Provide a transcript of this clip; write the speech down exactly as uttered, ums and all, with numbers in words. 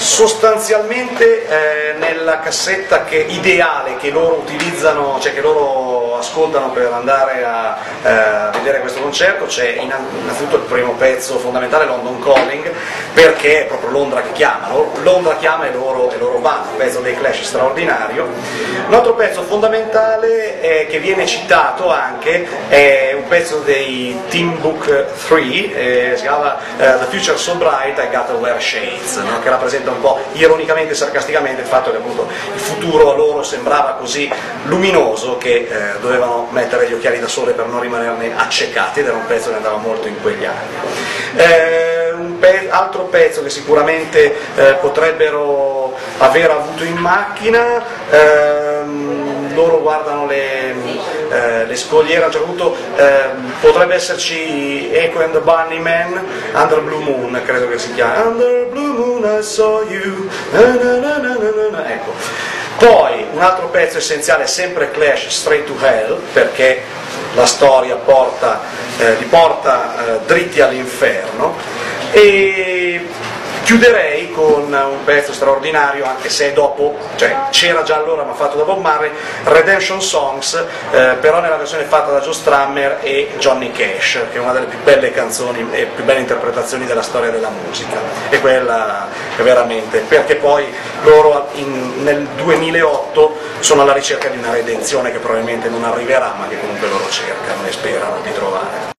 sostanzialmente eh, nella cassetta che, ideale che loro utilizzano, cioè che loro ascoltano per andare a eh, vedere questo concerto, c'è innanzitutto il primo pezzo fondamentale, London Calling, perché è proprio Londra che chiama, Londra chiama e loro, e loro vanno, un pezzo dei Clash straordinario. Un altro pezzo fondamentale eh, che viene citato anche è un pezzo dei Team Book tre, eh, si chiama eh, The Future So Bright, I Gotta Wear Shades, no? Che rappresenta un po' ironicamente e sarcasticamente il fatto che appunto il futuro a loro sembrava così luminoso che eh, dovevano mettere gli occhiali da sole per non rimanerne accecati, ed era un pezzo che andava molto in quegli anni. Eh, un pe- altro pezzo che sicuramente eh, potrebbero aver avuto in macchina, ehm, loro guardano le, eh, le scogliere, a un certo punto ehm, potrebbe esserci Echo and the Bunnymen, Under Blue Moon credo che si chiami, Under Blue Moon I saw you, na na na na na na. Ecco. Poi un altro pezzo essenziale è sempre Clash, Straight to Hell, perché la storia porta, eh, li porta eh, dritti all'inferno, e chiuderei con un pezzo straordinario, anche se dopo, cioè c'era già allora ma fatto da Bob Marley, Redemption Songs, eh, però nella versione fatta da Joe Strummer e Johnny Cash, che è una delle più belle canzoni e più belle interpretazioni della storia della musica, e quella è veramente, perché poi loro in, nel duemilaotto sono alla ricerca di una redenzione che probabilmente non arriverà, ma che comunque loro cercano e sperano di trovare.